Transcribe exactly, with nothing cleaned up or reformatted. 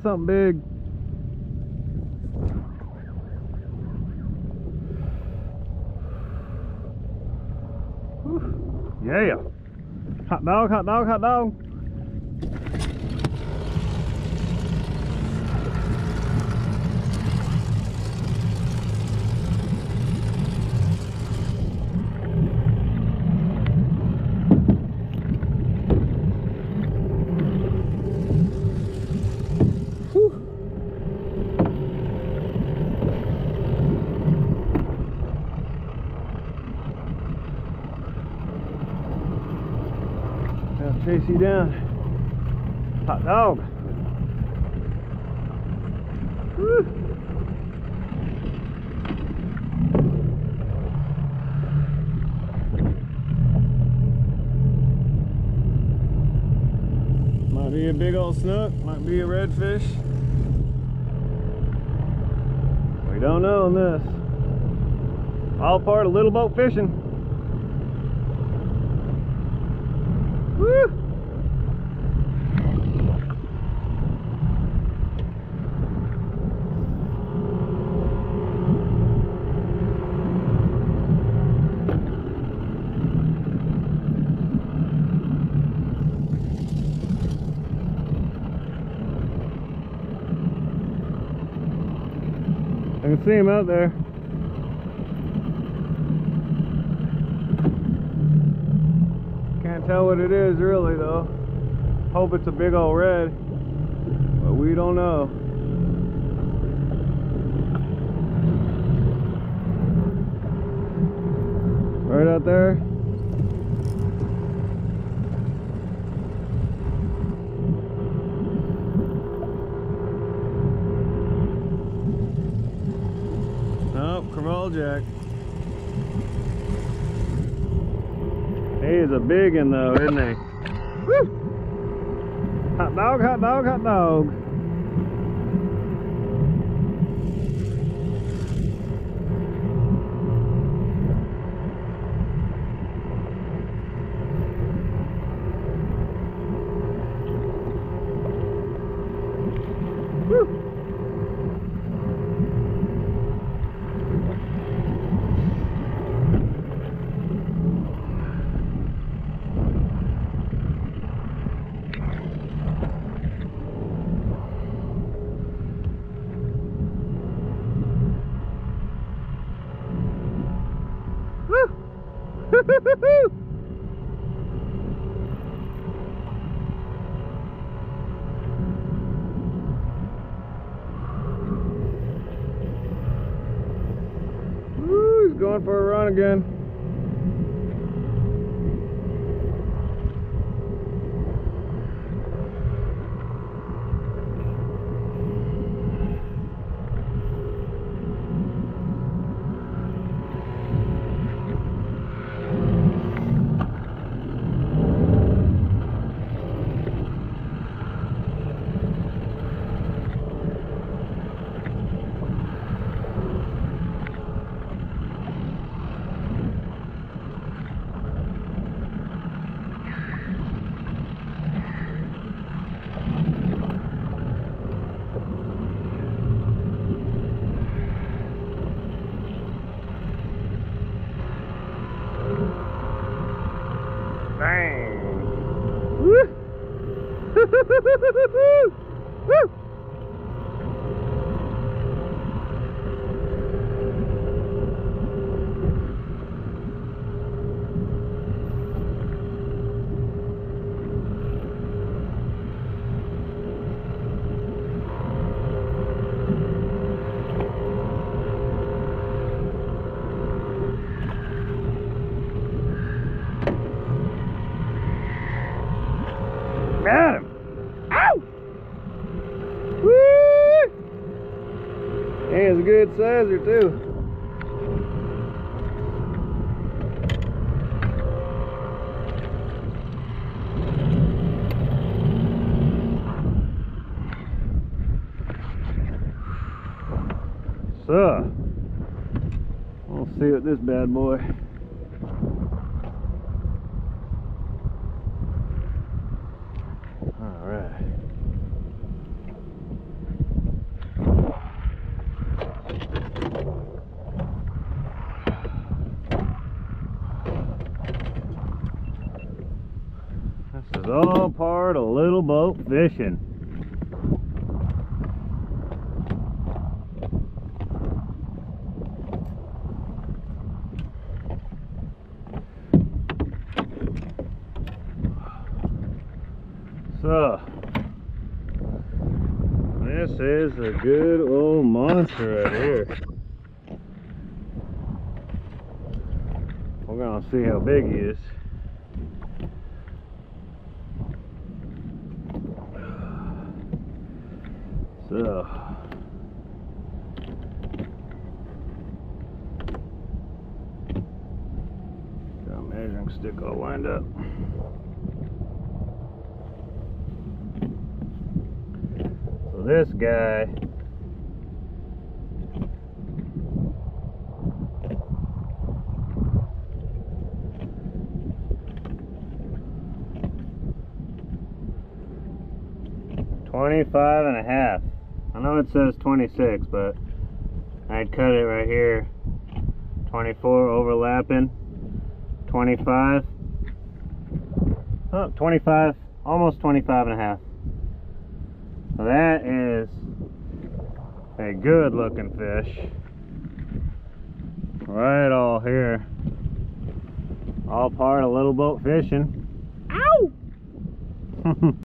something big. Whew. Yeah. Hot dog, hot dog, hot dog. Chase you down. Hot dog. Woo. Might be a big old snook, might be a redfish. We don't know on this. All part of little boat fishing. Woo! I can see him out there. Can't tell what it is really though. Hope it's a big old red, but we don't know. Right out there. Nope, Crevalle Jack. He is a big one though, isn't he? Woo! Hot dog, hot dog, hot dog. Woo! Woo, he's going for a run again. Bang! Woo! Woo! Got him! Ow! Woo! He is a good sizer too. So, we'll see what this bad boy. This is all part of little boat fishing. So, this is a good old monster right here. We're gonna see how big he is. So, got a measuring stick all lined up. So this guy twenty-five and a half. I know it says twenty-six, but I'd cut it right here. twenty-four overlapping, twenty-five, oh, twenty-five, almost twenty-five and a half. So that is a good looking fish. Right all here. All part of little boat fishing. Ow!